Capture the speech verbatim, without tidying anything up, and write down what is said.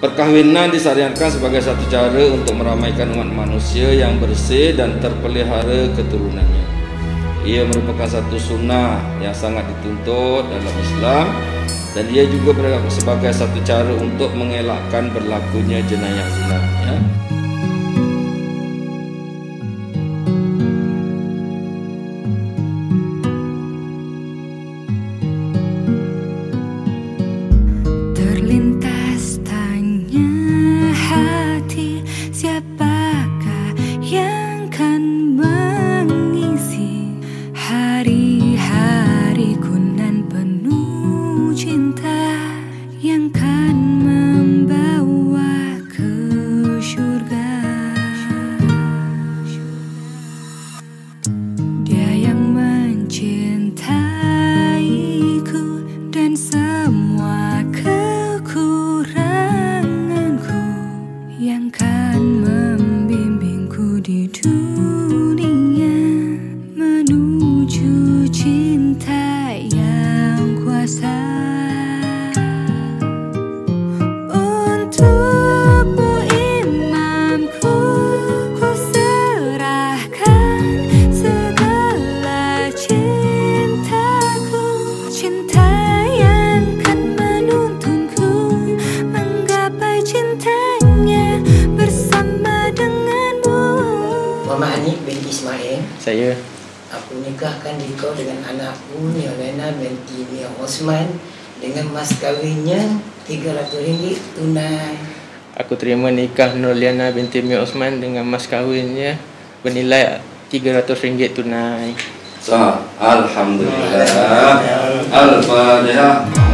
Perkawinan disyariatkan sebagai satu cara untuk meramaikan umat manusia yang bersih dan terpelihara keturunannya. Ia merupakan satu sunnah yang sangat dituntut dalam Islam, dan ia juga sebagai satu cara untuk mengelakkan berlakunya jenayah zina. Ya. Terlintas tanya hati, siapakah yang kan mengisi hari-hariku nan penuh cinta, yang kan membawa ke surga. Dia yang mencintaiku dan semua kekuranganku, yang kan membimbingku di dunia menuju cinta yang kuasa. Untukmu imamku, ku serahkan segala cintaku, cinta yang kan menuntunku menggapai cintanya bersama denganmu. Muhammad Hanif binti Ismail. Saya. Aku nikahkan dikau dengan anakku Nurlena binti Mia Osman dengan mas kawinnya tiga ratus ringgit tunai. Aku terima nikah Nurliana binti Mia Osman dengan mas kawinnya bernilai tiga ratus ringgit tunai. Sah. Alhamdulillah. Al-Fatihah.